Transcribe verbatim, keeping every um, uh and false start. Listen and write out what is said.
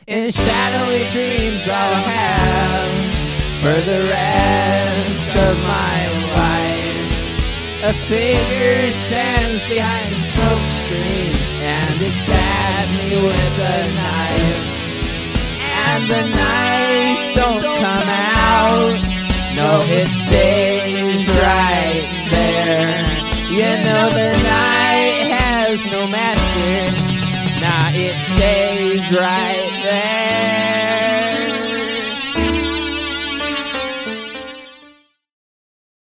in shadowy dreams I'll have for the rest of my life. A figure stands behind a smoke screen and it stabs me with a knife. And the knife don't come out, no, it stays right there. You know the night has no master, nah, it stays right there.